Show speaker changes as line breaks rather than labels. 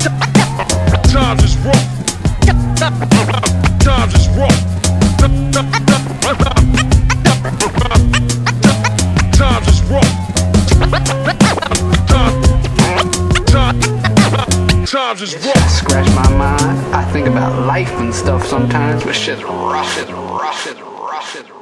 Times is rough. Times is rough. Times is rough. Times is rough.
Scratch my mind. I think about life and stuff sometimes, but shit's rough.